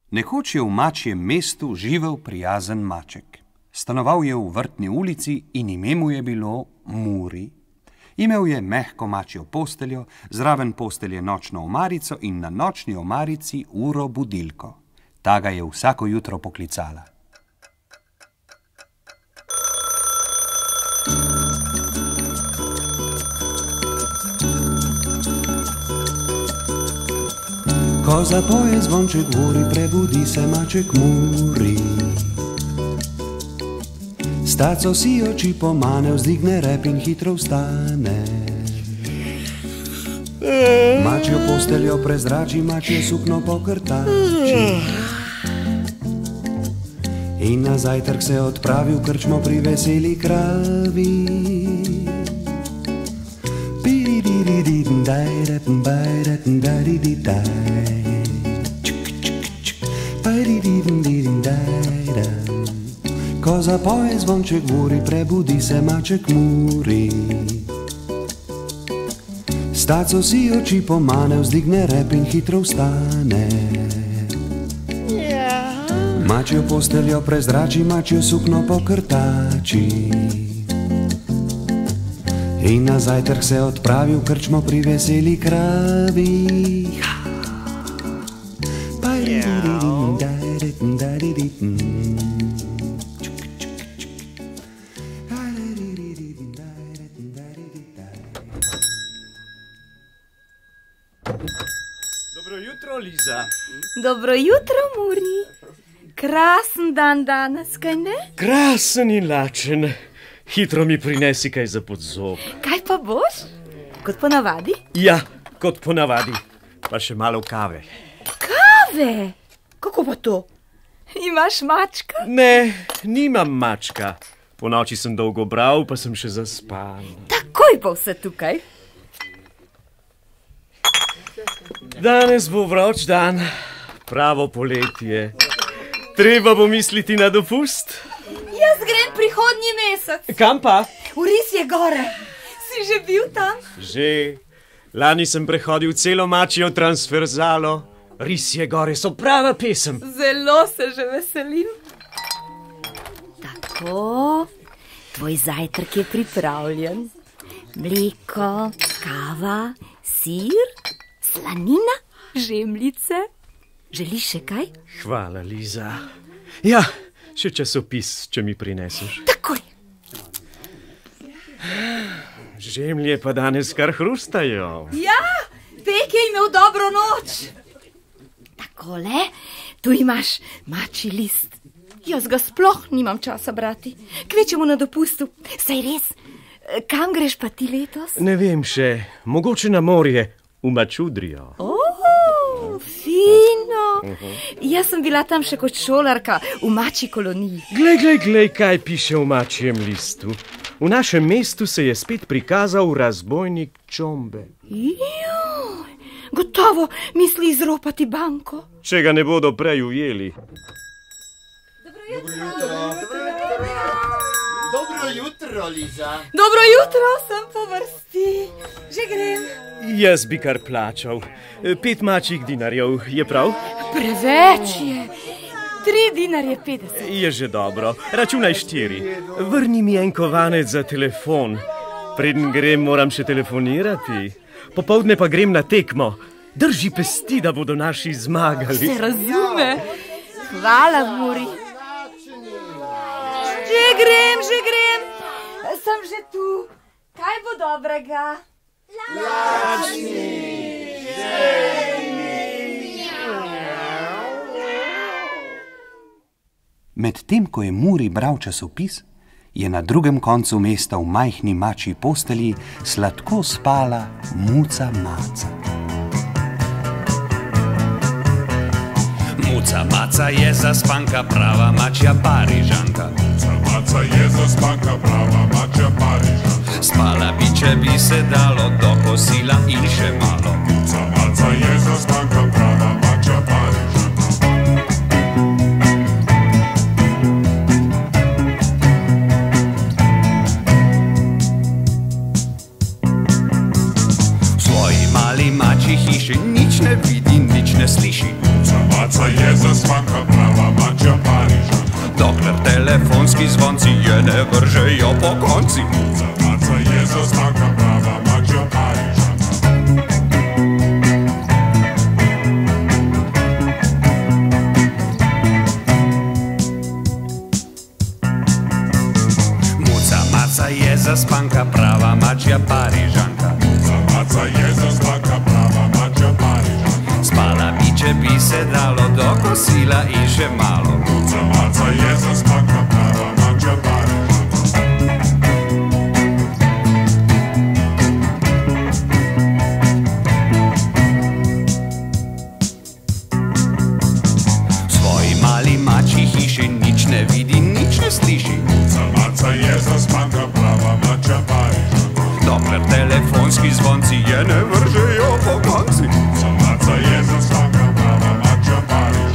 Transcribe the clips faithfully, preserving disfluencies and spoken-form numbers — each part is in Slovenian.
Nekoč je v mačjem mestu živel prijazen maček. Stanoval je v vrtni ulici in ime mu je bilo Muri. Imel je mehko mačjo posteljo, zraven postelje nočno omarico in na nočni omarici uro budilko. Ta ga je vsako jutro poklicala. Ko zapoje zvonček Muri, prebudi se maček Muri. S taco si oči pomane, vzdigne rep in hitro vstane. Mačjo posteljo prezrači, mačjo sukno pokrtači. In na zajtrk se odpravi v krčmo pri veseli kravi. Ko zapoje zvonček Muri, prebudi se maček Muri. S taco si oči pomane, vzdigne rep in hitro vstane. Mačjo posteljo prezrači, mačjo sukno pokrtači. In na zajtrk se odpravi v krčmo pri veseli kravi. Dobro jutro, Liza. Dobro jutro, Muri. Krasen dan danes, kaj ne? Krasen in lačen. Hitro mi prinesi kaj za podzob. Kaj pa boš? Kot ponavadi? Ja, kot ponavadi. Pa še malo kave. Kave? Kako pa to? Imaš mačka? Ne, nimam mačka. Po noči sem dolgo bral, pa sem še zaspan. Takoj bo vse tukaj. Danes bo vroč dan, pravo poletje. Treba bo misliti na dopust. Jaz grem prihodnji mesec. Kam pa? V Risje gore. Si že bil tam? Že. Lani sem prehodil celo mačjo transverzalo. Risje gore so prava pesem. Zelo se že veselim. Tako, tvoj zajtrk je pripravljen. Mleko, kava, sir, slanina, žemljice. Želiš še kaj? Hvala, Liza. Ja, še časopis, če mi prineseš. Takoj. Žemlje pa danes kar hrustajo. Ja, Pek je imel dobro noč. Takole, tu imaš mačji list. Jaz ga sploh nimam časa brati. Kvečemo na dopustu. Saj res, kam greš pa ti letos? Ne vem še, mogoče na morje, v Mačudrijo. Oh, fino. Jaz sem bila tam še kot šolarka v mačji koloniji. Glej, glej, glej, kaj piše v mačjem listu. V našem mestu se je spet prikazal razbojnik Čombe. Joj, gotovo misli izropati banko. Če ga ne bodo prej ujeli. Dobro jutro. Dobro jutro. Dobro jutro, Liza. Dobro jutro, sem po vrsti. Že grem. Jaz bi kar plačal. Pet mačjih dinarjev, je prav? Preveč je. Tri dinarje petdeset. Je že dobro. Računaj štiri. Vrni mi en kovanec za telefon. Preden grem, moram še telefonirati. Popoldne pa grem na tekmo. Drži pesti, da bodo naši zmagali. Se razume. Hvala, Muri. Že grem, že grem. Sem že tu. Kaj bo dobrega? Lačni, žejni. Medtem ko je Muri bral časopis, je na drugem koncu mesta v majhni mačji postelji sladko spala Muca Maca. Muca Maca je zaspanka, prava mačja Parižanka. Muca Maca je zaspanka, prava mačja Parižanka. Spala bi, če bi se dalo, do kosila in še malo. Muca Maca je zaspanka, prava mačja Parižanka. V svoji mali mačji hiši nič ne vidi, nič ne sliši. Muca Maca je zaspanka prava mačja Parižanka. Dokler telefonski zvonci je ne vržejo po konci. Muca maca je zaspanka prava mačja Parižanka. Muca maca je zaspanka prava mačja Parižanka. Muca maca je zaspanka prava mačja Parižanka. Spala bi, če bi se dalo do kosila in še malo. Muca maca je zaspanka prava mačja Parižanka. V svoji mali mačji hiši nič ne vidi, nič ne sliši. Muca maca je zaspanka prava mačja Parižanka. Dokler telefonski zvonci je ne vržejo po konci. Muca maca je zaspanka prava mačja Parižanka.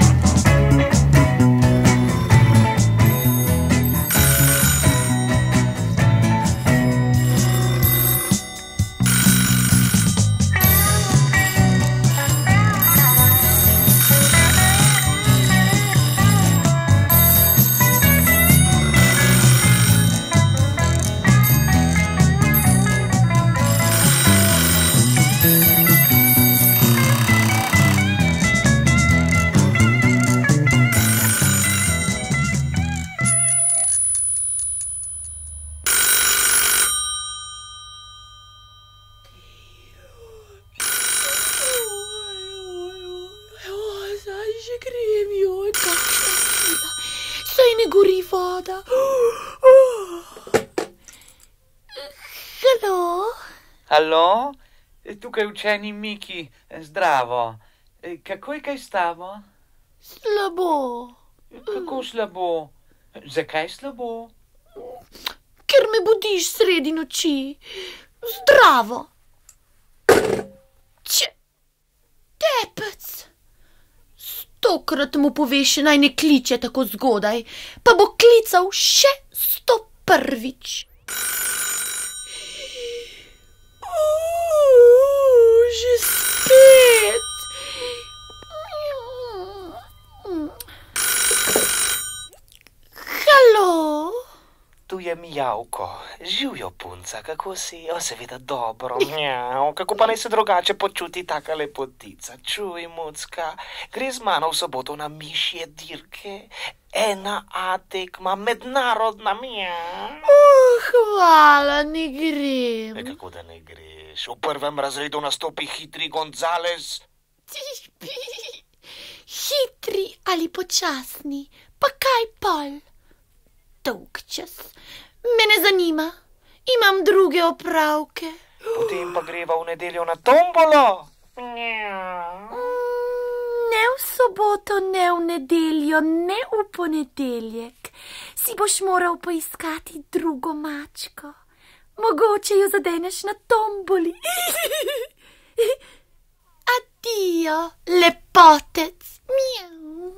Gori voda. Halo? Halo? Tukaj učeni Miki, zdravo. Kako je kaj s tabo? Slabo. Kako slabo? Zakaj slabo? Ker me budiš sredi noči. Zdravo. Če, tepec. Stokrat mu poveš, naj ne kliče tako zgodaj, pa bo klical še sto prvič. Uuu, že spet. Halo? Tu je Mijavko. Živjo, punca, kako si? O, seveda dobro. Mjav, kako pa naj se drugače počuti taka lepotica? Čuj, mucka, gre z mano v soboto na mišje dirke. Ena A tekma, mednarodna, mjav. Uh, hvala, ne grem. E, kako da ne greš? V prvem razredu nastopi hitri Gonzales. Hitri ali počasni, pa kaj pol? Dolg čas. Me ne zanima. Imam druge opravke. Potem pa greva v nedeljo na tombolo. Ne v soboto, ne v nedeljo, ne v ponedeljek. Si boš moral poiskati drugo mačko. Mogoče jo zadeneš na tomboli. Adijo, lepotec. Mjav.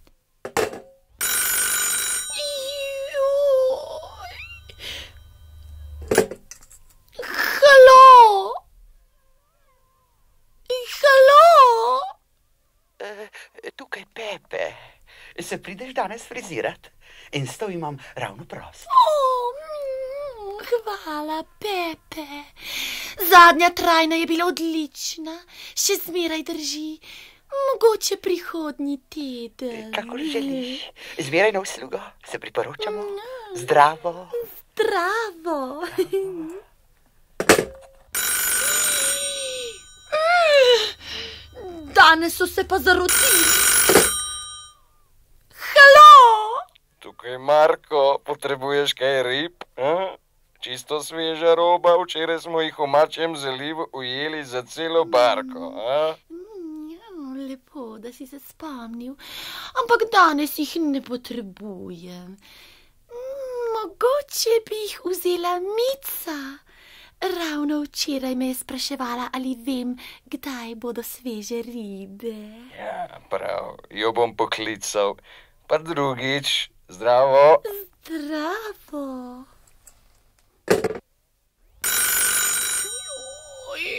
Halo? Halo? E, tukaj Pepe. Se prideš danes frizirat? In s to imam ravno prosto. Oh, mm, hvala, Pepe. Zadnja trajna je bila odlična. Še zmeraj drži. Mogoče prihodnji teden. Kakor želiš. Zmeraj na uslugo. Se priporočamo. Zdravo. Zdravo. Danes so se pa zarotili. Halo? Tukaj, Marko, potrebuješ kaj rib? Eh? Čisto sveža roba, včeraj smo jih v mačjem zalivu ujeli za celo barko. Eh? Lepo, da si se spomnil, ampak danes jih ne potrebujem. Mogoče bi jih vzela Mica. Ravno včeraj me je spraševala, ali vem, kdaj bodo sveže ribe. Ja, prav, jo bom poklical. Pa drugič, zdravo. Zdravo.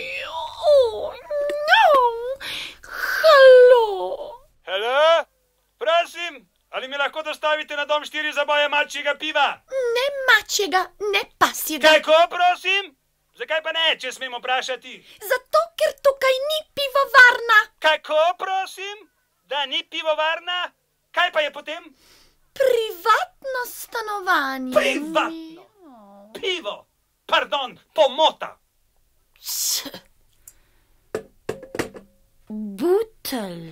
Halo? Ali mi lahko dostavite na dom štiri zaboje mačjega piva? Ne mačjega, ne pasjega. Kako, prosim? Zakaj pa ne, če smem vprašati? Zato, ker tukaj ni pivovarna. Kako, prosim? Da ni pivovarna? Kaj pa je potem? Privatno stanovanje. Privatno? Pivo? Pardon, pomota. Butelj.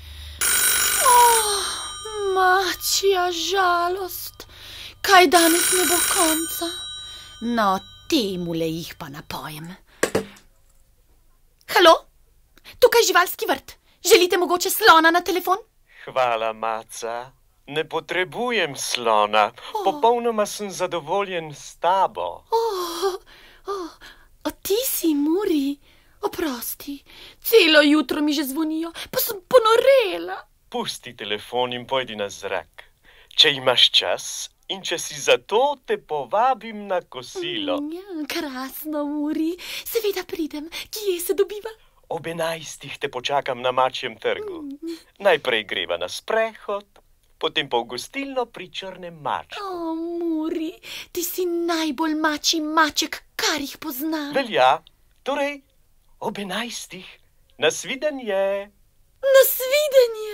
Oh, mačja žalost. Kaj danes ne bo konca? No, temule jih pa napojem. Halo? Tukaj živalski vrt. Želite mogoče slona na telefon? Hvala, Maca. Ne potrebujem slona. Oh. Popolnoma sem zadovoljen s tabo. Oh, oh, oh, ti si, Muri. Oprosti, celo jutro mi že zvonijo, pa sem ponorela. Pusti telefon in pojdi na zrak. Če imaš čas in če si zato, te povabim na kosilo. Ja, krasno, Muri. Seveda pridem. Kje se dobiva? Ob enajstih te počakam na mačjem trgu. Najprej greva na sprehod, potem pa v gostilno pri Črnem mačku. O, Muri, ti si najbolj mačji maček, kar jih poznam. Velja, torej ob enajstih. Nasvidenje. Nasvidenje.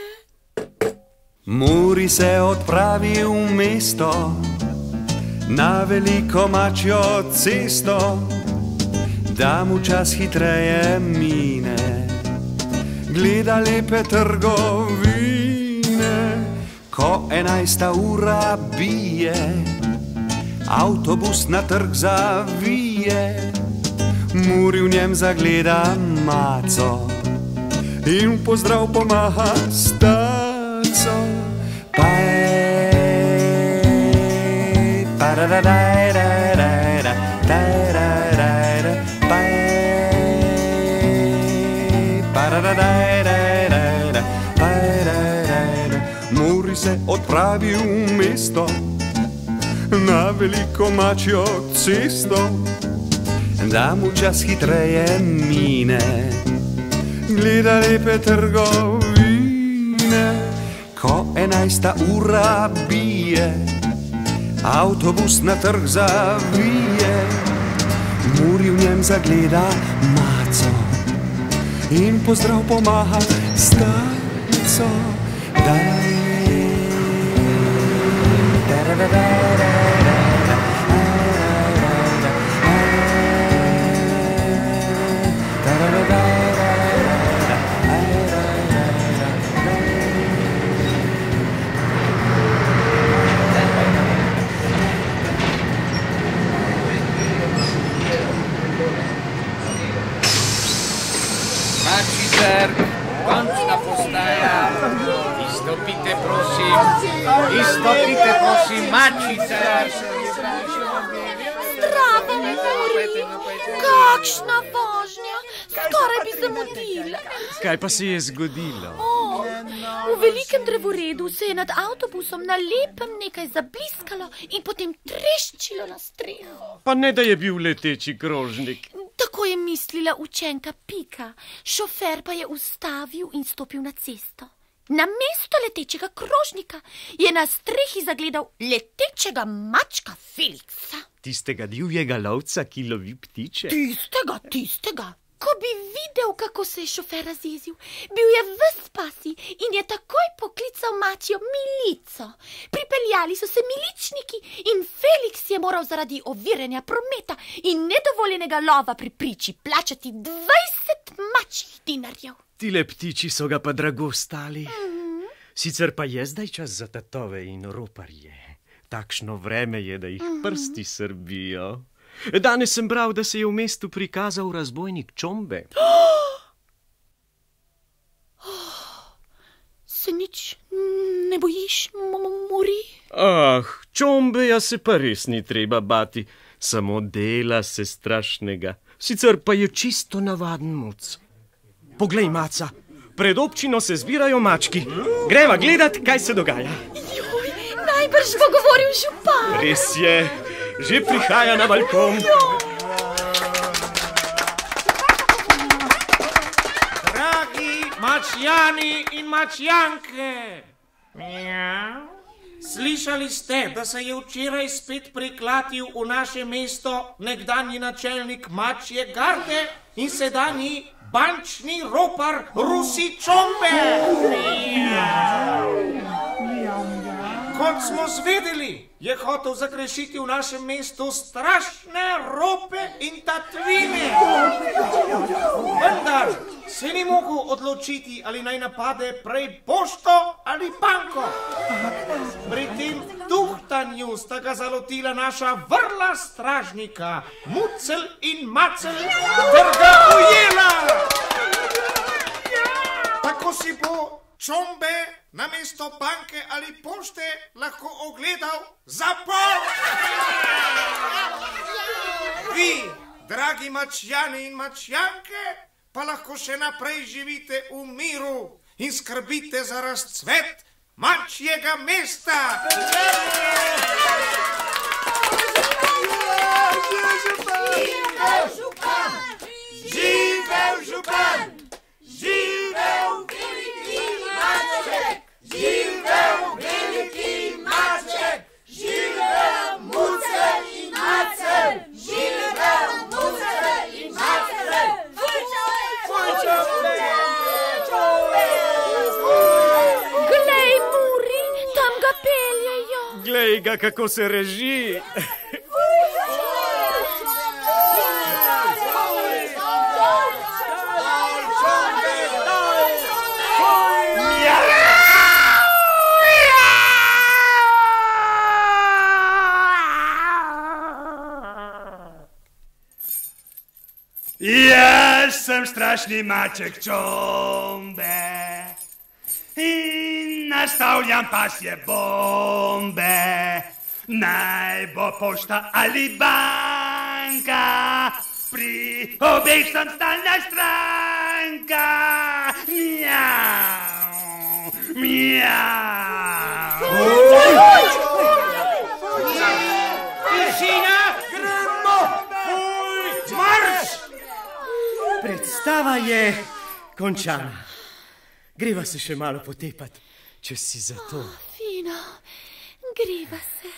Muri se odpravi v mesto, na veliko mačjo cesto, da mu čas hitreje mine. Gleda lepe trgovine, ko enajsta ura bije, avtobus na trg zavije. Muri v njem zagleda maco in v pozdrav pomaha s taco. Paj, paradadajradajda, dajradajda, paj, paradadajradajda, pajdajda. Muri se odpravi v mesto, na veliko mačjo cesto, da mu čas hitreje mine. Gleda lepe trgovine, ko enajsta ura bije, avtobus na trg zavije. Muri v njem zagleda maco in pozdrav pomaha s taco. Daj, končna postaja. Izstopite, prosim. Izstopite, prosim, mačica. Zdravo, Muri. Kakšna vožnja. Skoraj bi zamudila. Kaj pa se je zgodilo? Oh, v velikem drevoredu se je nad avtobusom na lepem nekaj zabliskalo in potem treščilo na streho. Pa ne, da je bil leteči krožnik. Tako je mislila učenka Pika. Šofer pa je ustavil in stopil na cesto. Namesto letečega krožnika je na strehi zagledal letečega mačka Felixa. Tistega divjega lovca, ki lovi ptiče? Tistega, tistega. Ko bi videl, kako se je šofer razjezil, bil je ves pasi in je takoj poklical mačjo milico. Pripeljali so se miličniki in Felix je moral zaradi oviranja prometa in nedovoljenega lova pri priči plačati dvajset mačjih dinarjev. Tile ptiči so ga pa drago stali. Mm-hmm. Sicer pa je zdaj čas za tatove in roparje. Takšno vreme je, da jih mm-hmm. prsti srbijo. Danes sem bral, da se je v mestu prikazal razbojnik Čombe. Se nič ne bojiš, Muri? Ah, Čombeja se pa res ni treba bati. Samo dela se strašnega. Sicer pa je čisto navaden muc. Poglej, Maca, pred občino se zbirajo mački. Greva gledat, kaj se dogaja. Joj, najbrž bo govoril župan. Res je. Že prihaja na balkon. Dragi mačjani in mačjanke. Mjav, Slišali ste, da se je včeraj spet priklatil v naše mesto nekdanji načelnik Mačje garde in sedanji bančni ropar Rusi Čombe. Kot smo zvedeli, je hotel zagrešiti v našem mestu strašne rope in tatvine. Vendar se ni mogel odločiti, ali naj napade prej pošto ali banko. Pri tem tuhtanju sta ga zalotila naša vrla stražnika, Mucel in Macel, ter ga ujela. Tako si bo Čombe namesto banke ali pošte lahko ogledal zapor. Vi, dragi Mačjani in Mačjanke, pa lahko še naprej živite v miru in skrbite za razcvet Mačjega mesta. Živel župan! Živel župan! Živel veliki Maček! Živel veliki Maček! Živel Mucel in Macel! Živel Mucel in Macel! Glej, Muri, tam ga peljejo. Glej ga, kako se reži. Jaz sem strašni Maček Čombe in nastavljam pasje bombe. Naj bo pošta ali banka, pri obeh sem stalna stranka. Mjau, mjau. Tišina, gremo! Marš! Predstava je končana. Greva se še malo potepat, če si za to. Fino, greva se.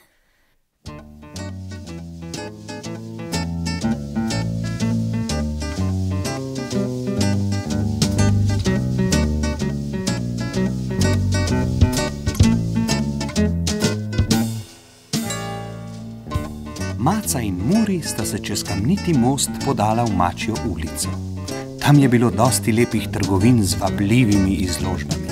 Maca in Muri sta se čez kamniti most podala v Mačjo ulico. Tam je bilo dosti lepih trgovin z vabljivimi izložbami.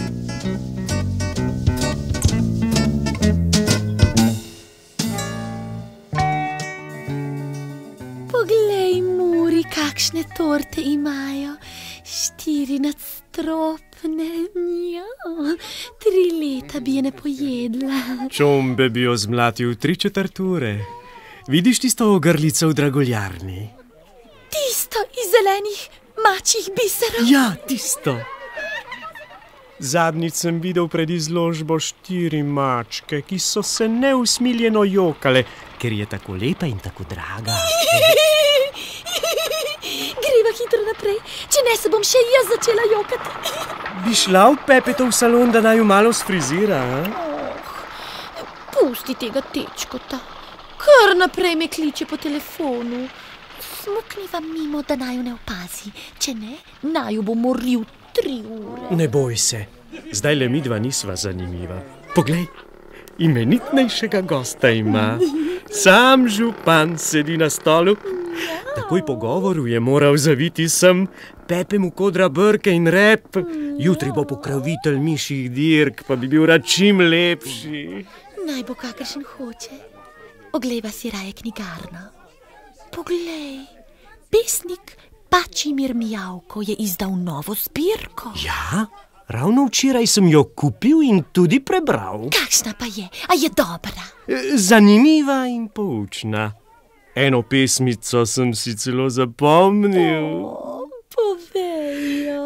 Poglej, Muri, kakšne torte imajo. Štiri nadstropne. Ja, tri leta bi je ne pojedla. Čombe bi jo zmlatil tri četrt ure. Vidiš tisto ogrlico v draguljarni? Tisto iz zelenih mačjih biserov? Ja, tisto. Zadnjič sem videl pred izložbo štiri mačke, ki so se neusmiljeno jokale, ker je tako lepa in tako draga. Greva hitro naprej, če ne se bom še jaz začela jokati. Bi šla v Pepetov salon, da naj jo malo sfrizira, a? Oh, pusti tega tečkota. Kar naprej me kliče po telefonu. Smukniva mimo, da naju ne opazi. Če ne, naju bo moril tri ure. Ne boj se, zdaj le midva nisva zanimiva. Poglej, imenitnejšega gosta ima. Sam župan sedi na stolu. Takoj po govoru je moral zaviti sem, Pepe mu kodra brke in rep. Jutri bo pokrovitelj mišjih dirk, pa bi bil rad čim lepši. Naj bo kakršen hoče. Ogleva si raje knjigarno. Poglej, pesnik Pačimir Mijavko je izdal novo zbirko. Ja, ravno včeraj sem jo kupil in tudi prebral. Kakšna pa je? A je dobra? Zanimiva in poučna. Eno pesmico sem si celo zapomnil. O, povej jo.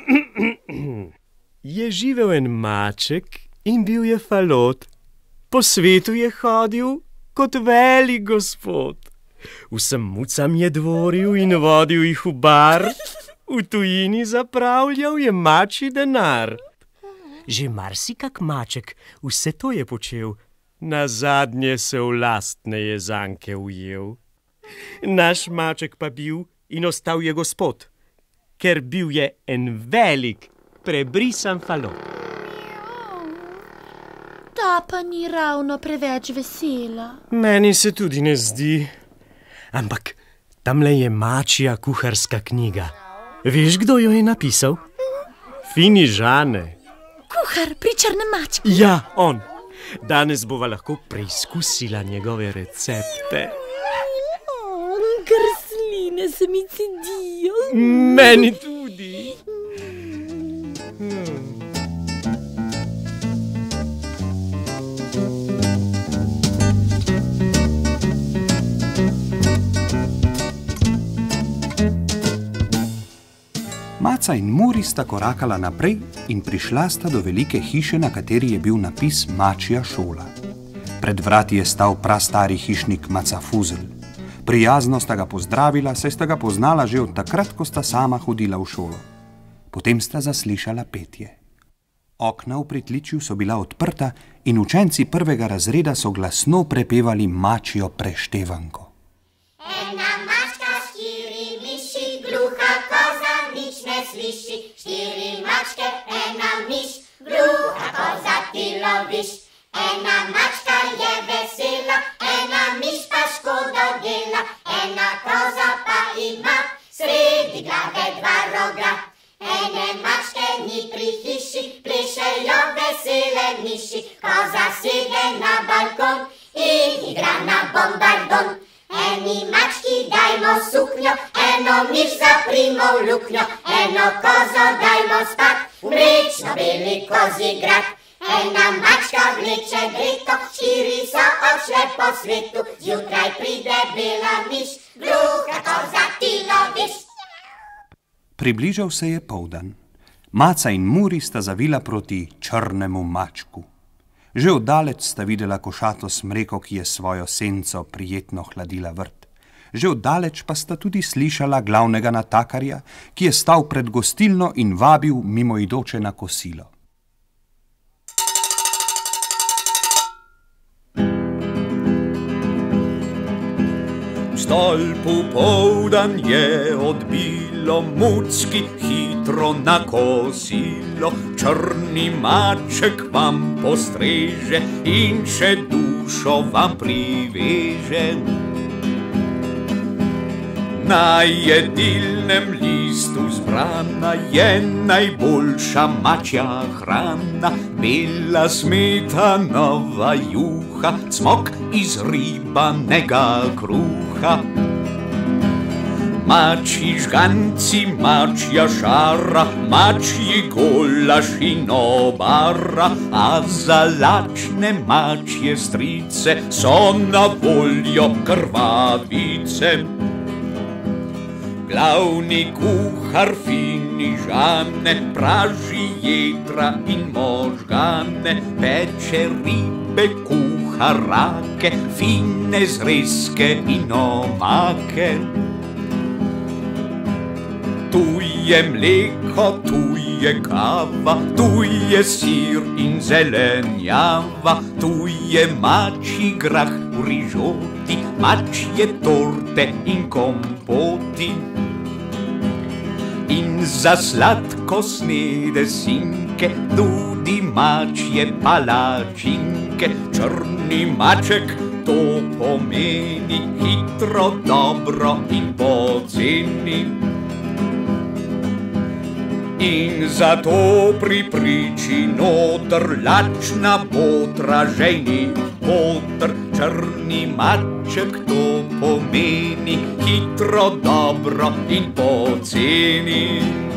Je živel en maček in bil je falot. Po svetu je hodil kot velik gospod. Vsem mucam je dvoril in vodil jih v bar. V tujini zapravljal je mačji denar. Že marsikak maček vse to je počel. Nazadnje se v lastne jezanke ujel. Naš maček pa bil in ostal je gospod, ker bil je en velik, prebrisan falot. Ta pa ni ravno preveč vesela. Meni se tudi ne zdi. Ampak tamle je mačja kuharska knjiga. Veš, kdo jo je napisal? Fini Žane. Kuhar pri črnem mačku. Ja, on. Danes bova lahko preizkusila njegove recepte. Krsline se mi cedijo. Meni tudi. Hmm. Maca in Muri sta korakala naprej in prišla sta do velike hiše, na kateri je bil napis Mačja šola. Pred vrati je stal prastari hišnik Maca Fuzel. Prijazno sta ga pozdravila, saj sta ga poznala že od takrat, ko sta sama hodila v šolo. Potem sta zaslišala petje. Okna v pritličju so bila odprta in učenci prvega razreda so glasno prepevali Mačjo preštevanko. Ena mačka, štiri miši, gluha koza, nič ne sliši. Štiri mačke, ena miš, gluha koza, ti loviš. Ena mačka je vesela, ena miš pa škodo dela. Ena koza pa ima sredi glave dva roga. Ene mačke ni pri hiši, plešejo vesele miši. Koza sede na balkon in igra na bombardon. Eni mački dajmo suknjo, eno miš zaprimo v luknjo. Eno kozo dajmo spat v mlečno beli kozji grad. Ena mačka vleče dreto, štiri so odšle po svetu. Zjutraj pride bela miš, gluha koza, ti loviš. Približal se je poldan. Maca in Muri sta zavila proti črnemu mačku. Že oddaleč sta videla košato smreko, ki je svojo senco prijetno hladila vrt. Že oddaleč pa sta tudi slišala glavnega natakarja, ki je stal pred gostilno in vabil mimoidoče na kosilo. Stolpu poldan je odbilo, mucki hitro na kosilo. Črni maček vam postreže in še dušo vam priveže. Na jedilnem listu zbrana je najboljša mačja hrana. Bela smetanova juha, cmok iz ribanega kruha. Mačji žganci, mačja šara, mačji golaš in obara. A za lačne mačje strice so na voljo krvavice. Glavni kuhar Fini Žane praži jedra in možgane. Peče ribe, kuha rake, fine zrezke in omake. Tu je mleko, tu je kava, tu je sir in zelenjava. Tu je mačji grah v rižoti, mačje torte in kompoti. In za sladkostne desinke tudi mačje palačinke. Črni maček to pomeni hitro, dobro in poceni. In zato pri priči noter lačna botra žejni boter. Črni maček to pomeni hitro, dobro in poceni.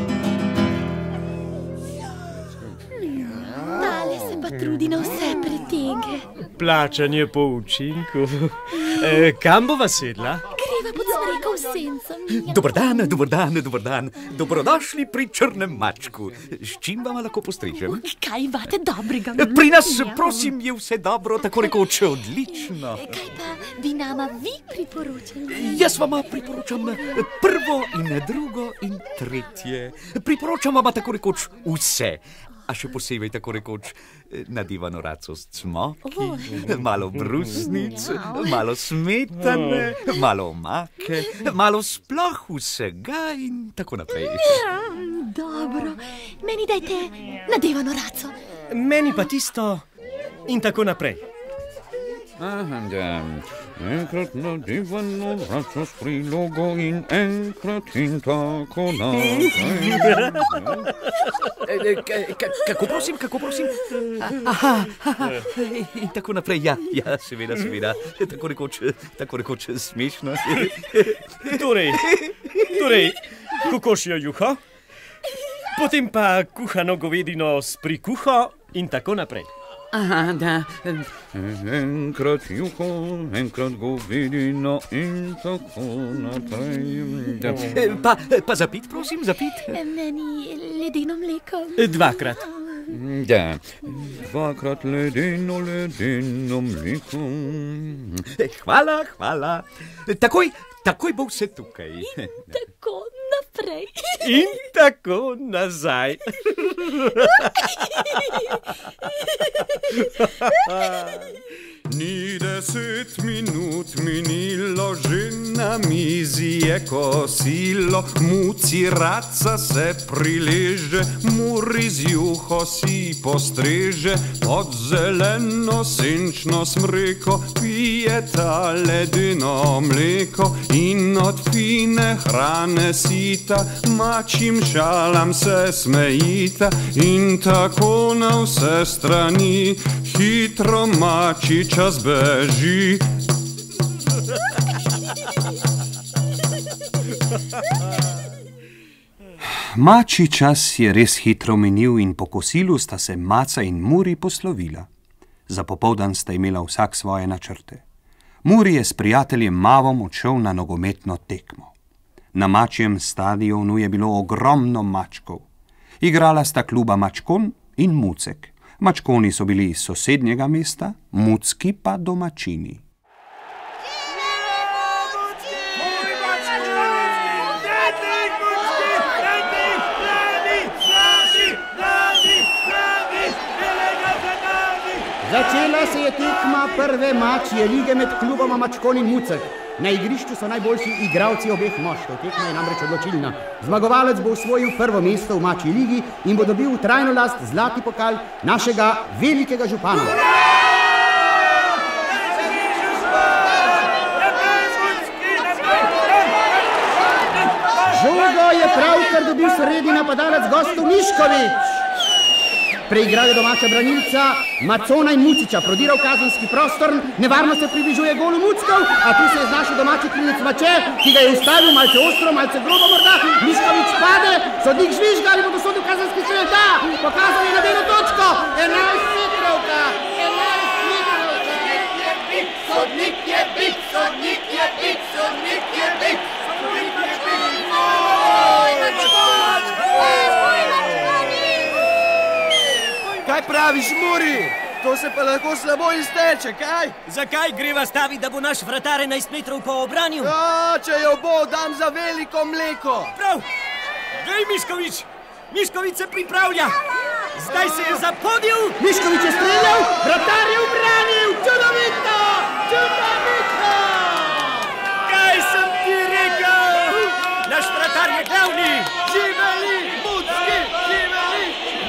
Tale se pa trudi na vse pretege. Plačanje po učinku. E, kam bova sedla? Greva pod smreko v senco. Dobar dan, dobar dan, dobar dan. Dobrodošli pri črnem mačku. S čim vam lahko postrežem? Kaj imate dobrega? Pri nas, prosim, je vse dobro, tako rekoč odlično. Kaj pa bi nama vi priporočali? Jaz vama priporočam prvo in drugo in tretje. Priporočam vama tako rekoč vse. A še posebej tako rekoč nadevano raco s cmoki, malo brusnic, malo smetane, malo omake, malo sploh vsega in tako naprej. Dobro, meni dajte nadevano raco. Meni pa tisto in tako naprej. Aha, da. Enkrat nadevano raco s prilogo in enkrat in tako naprej. Kako prosim, kako prosim? Aha, aha, in tako naprej, ja, ja, seveda, seveda, tako rekoč, tako rekoč smešno. Torej, torej, kokošjo juho, potem pa kuhano govedino s prikuho in tako naprej. Aha, da. Enkrat juho, enkrat govedino in tako naprej. Pa, pa zapit, prosim, zapit. Meni ledeno mleko. Dvakrat. Da, dvakrat ledeno, ledeno mleko. Hvala, hvala. Takoj, takoj bo vse tukaj. In tako naprej. In tako nazaj. Ni deset minut minilo, že na mizi je kosilo, muci raca se prileže, muri z juho si postreže, pod zeleno senčno smreko pije ta ledeno mleko in od fine hrane sita, mačjim šalam se smejita in tako na vse strani hitro mači čas beži. Mačji čas je res hitro minil in po kosilu sta se Maca in Muri poslovila. Za popoldan sta imela vsak svoje načrte. Muri je s prijateljem Mavom odšel na nogometno tekmo. Na mačjem stadionu je bilo ogromno mačkov. Igrala sta kluba Mačkon in Mucek. Mačkoni so bili iz sosednjega mesta, Mucki pa domačini. Začela se je tekma prve mačje lige med kluboma Mačkon in Mucek. Na igrišču so najboljši igralci obeh moštev, tekma je namreč odločilna. Zmagovalec bo osvojil prvo mesto v mačji ligi in bo dobil v trajno last zlati pokal našega velikega župana. Žogo je pravkar dobil sredi napadalec gostu Mišković. Preigral je domača branilca Macona in Muciča, prodiral kazenski prostor, nevarno se približuje golu Muckov, a tu se je znašel domači klinec Mače, ki ga je ustavil malce ostro, malce grobo morda, Mišković pade, sodnik žvižga, ali bo dosodil kazenski strel, da, pokazal je na eno točko, enajst metrovka, enajst metrovka. Sodnik je bit, sodnik je bit, sodnik je bit, sodnik je bit, oj, Mačkon, oj, Kaj praviš, Muri? To se pa lahko slabo izteče, kaj? Zakaj greva staviti, da bo naš vratar enajst metrov po obranju? Ja, če jo bo, dam za veliko mleko. Prav! Gej, Mišković! Mišković se pripravlja! Zdaj se je zapodil! Mišković je streljal, vratar je ubranil! Čudovito! Čudovito! Kaj sem ti rekel? Naš vratar je glavni! Živeli! Mucki! Živeli!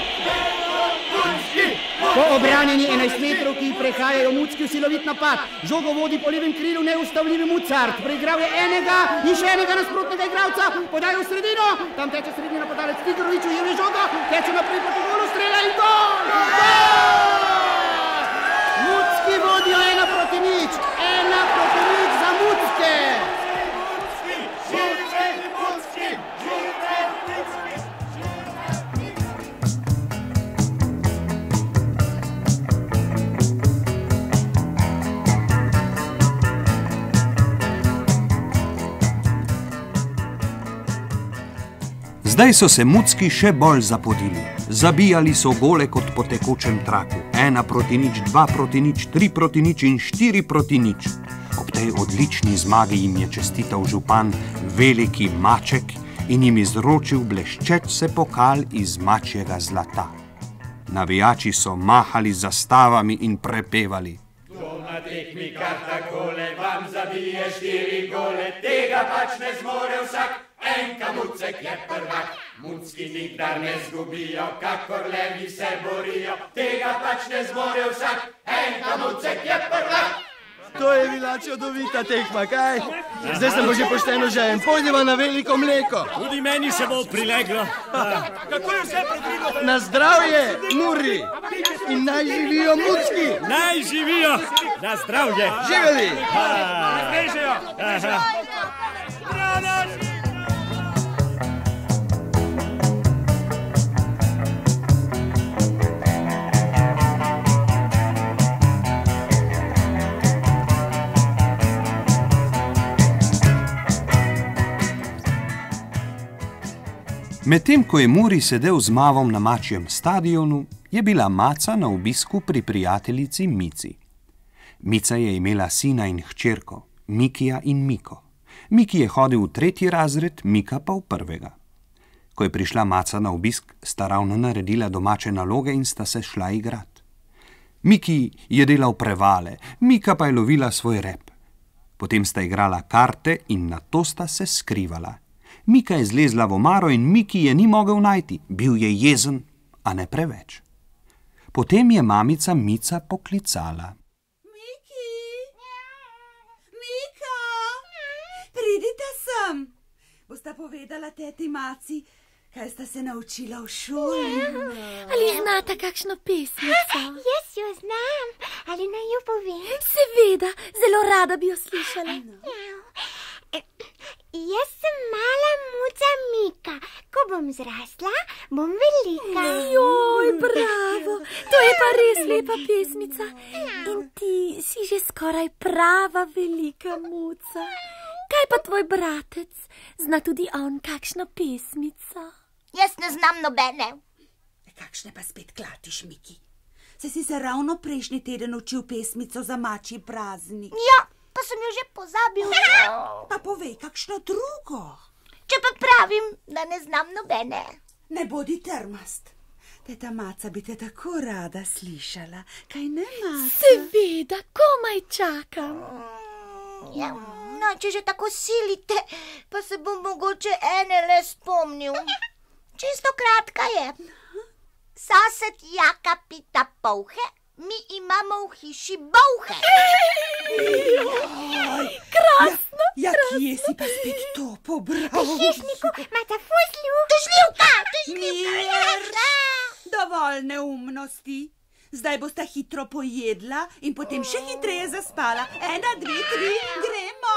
Po obranjeni enajst metrovki prehajajo Mucki v silovit napad. Žogo vodi po levem krilu neustavljivi Mucart. Preigral je enega in še enega nasprotnega igralca. Podajo v sredino. Tam teče srednji napadalec Tigrović, ujel je žogo. Teče naprej proti golu, strelja in gol! Gol! Mucki vodijo ena proti nič. Ena proti nič za Mucke. Zdaj so se Mucki še bolj zapodili. Zabijali so gole kot po tekočem traku. Ena proti nič, dva proti nič, tri proti nič in štiri proti nič. Ob tej odlični zmagi jim je čestital župan veliki Maček in jim izročil bleščeč se pokal iz mačjega zlata. Navijači so mahali z zastavami in prepevali. Kdo na tekmi kar takole vam zabije štiri gole, tega pač ne zmore vsak, enka Mucek je prvak. Mucki nikdar ne zgubijo, kakor levi se borijo, tega pač ne zmore vsak, enka Mucek je prvak. To je bila čudovita tekma, kaj? Zdaj sem bo že pošteno žejen, pojdimo na veliko mleko. Tudi meni se bo prileglo. Kako je vse predvidno? Na zdravje, Muri! In naj živijo Mucki! Naj živijo! Na zdravje! Živeli! Zbežejo! Medtem ko je Muri sedel z Mavom na mačjem stadionu, je bila Maca na obisku pri prijateljici Mici. Mica je imela sina in hčerko, Mikija in Miko. Miki je hodil v tretji razred, Mika pa v prvega. Ko je prišla Maca na obisk, sta ravno naredila domače naloge in sta se šla igrat. Miki je delal prevale, Mika pa je lovila svoj rep. Potem sta igrala karte in nato sta se skrivala. Mika je zlezla v omaro in Miki je ni mogel najti. Bil je jezen, a ne preveč. Potem je mamica Mica poklicala. Miki! Mika! Pridite sem! Bosta povedala teti Maci, kaj sta se naučila v šoli. Ali znata kakšno pesmico? Jaz jo znam. Ali naj jo povem? Seveda, zelo rada bi jo slišala. Jaz sem mala Muca Mika. Ko bom zrasla, bom velika. Joj, bravo! To je pa res lepa pesmica. In ti si že skoraj prava velika Muca. Kaj pa tvoj bratec? Zna tudi on kakšno pesmico? Jaz ne znam nobene. Kakšne pa spet klatiš, Miki? Se si se ravno prejšnji teden učil pesmico za mačji praznik. Ja, pa sem jo že pozabil. Pa povej kakšno drugo. Če pa pravim, da ne znam nobene. Ne bodi trmast. Teta Maca bi te tako rada slišala. Kaj ne, Maca? Seveda, komaj čakam. Ja, no, če že tako silite, pa se bom mogoče ene le spomnil. Čisto kratka je. Sosed Jaka pita polhe, mi imamo v hiši bolhe. Krasno, ja, ja, kje si pa spet to pobral? Pri hišniku imata fuslu. Tužljivka, tužljivka. Mir, dovolj neumnosti. Zdaj bosta hitro pojedla in potem še hitreje zaspala. Ena, dve, tri, gremo.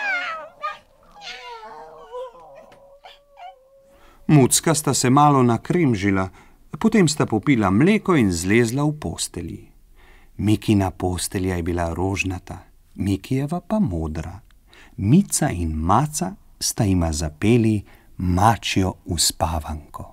Mucka sta se malo nakrimžila, potem sta popila mleko in zlezla v postelji. Mikina postelja je bila rožnata, Mikijeva pa modra. Mica in Maca sta jima zapeli mačjo uspavanko.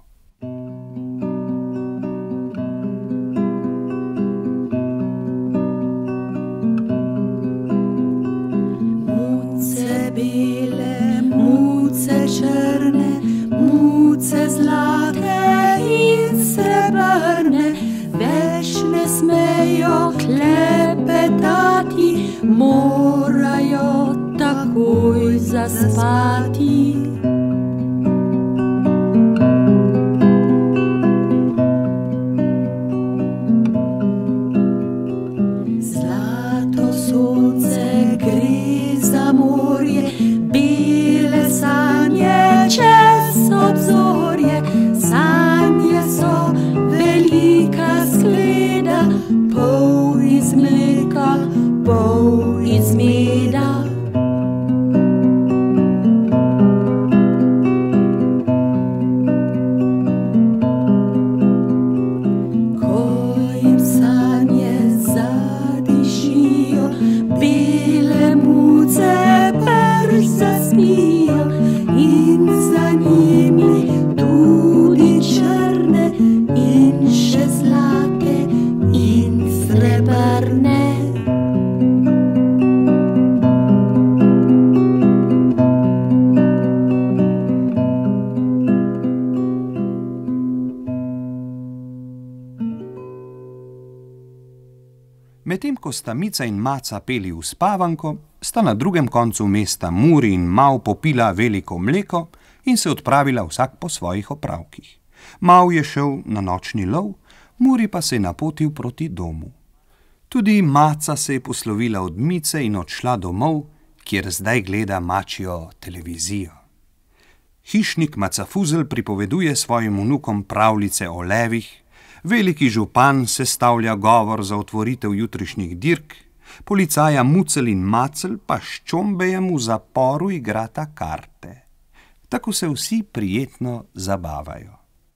Muce bele, muce črne, muce zlate in srebrne, več ne smejo klepetati, morajo takoj zaspati. Zlato sonce gre za morje, bele sanje čez obzorje, sanje so velika skleda, pol iz mleka, pol iz meda. Ko jim sanje zadišijo, bele muce prš zaspijo in za njimi tudi črne in še zlate in srebrne. Medtem ko sta Mica in Maca peli v spavanko, sta na drugem koncu mesta Muri in Mav popila veliko mleko in se odpravila vsak po svojih opravkih. Mav je šel na nočni lov, Muri pa se je napotil proti domu. Tudi Maca se je poslovila od Mice in odšla domov, kjer zdaj gleda mačjo televizijo. Hišnik Macafuzel pripoveduje svojim vnukom pravljice o levih, veliki župan sestavlja govor za otvoritev jutrišnjih dirk, policaja Mucel in Macel pa s Čombejem v zaporu igrata karte. Tako se vsi prijetno zabavajo.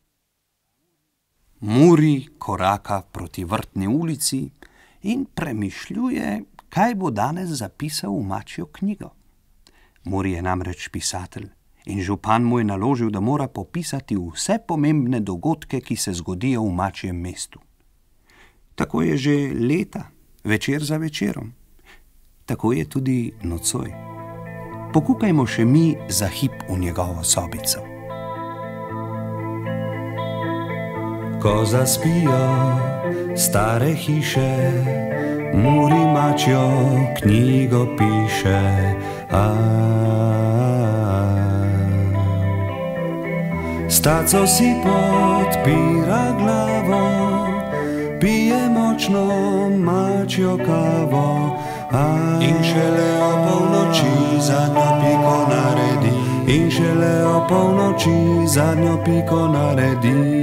Muri koraka proti Vrtni ulici in premišljuje, kaj bo danes zapisal v mačjo knjigo. Muri je namreč pisatelj in župan mu je naložil, da mora popisati vse pomembne dogodke, ki se zgodijo v mačjem mestu. Tako je že leta, večer za večerom. Tako je tudi nocoj. Pokukajmo še mi za hip v njegovo sobico. Ko zaspijo stare hiše, Muri mačjo knjigo piše. A Staco si podpira glavo, pije močno mačjo kavo. In šele o polnoči zadnjo piko naredi. In šele o polnoči zadnjo piko naredi.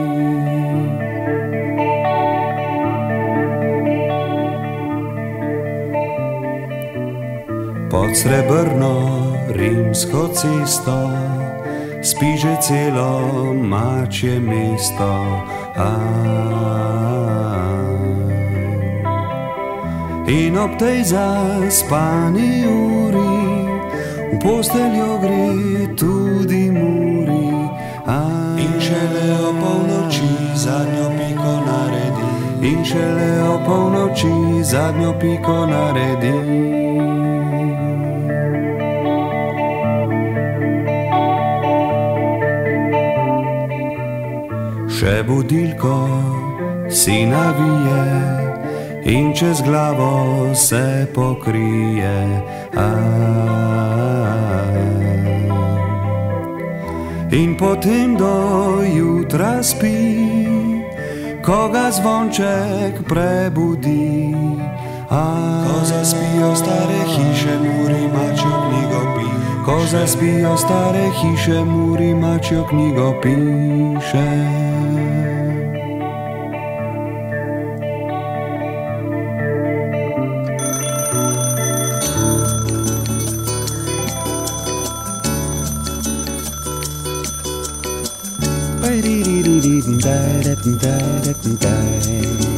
Pod srebrno rimsko cesto spi že celo mačje mesto. A In ob tej zaspani uri v posteljo gre tudi Muri. In šele o polnoči zadnjo piko naredi. In šele o polnoči zadnjo piko naredi. Še budilko si navije in čez glavo se pokrije. A In potem do jutra spi, ko ga zvonček prebudi. A Ko zaspijo stare hiše, Muri mačjo knjigo piše. Ko zaspijo stare hiše, Muri mačjo knjigo piše. Da da da da da da.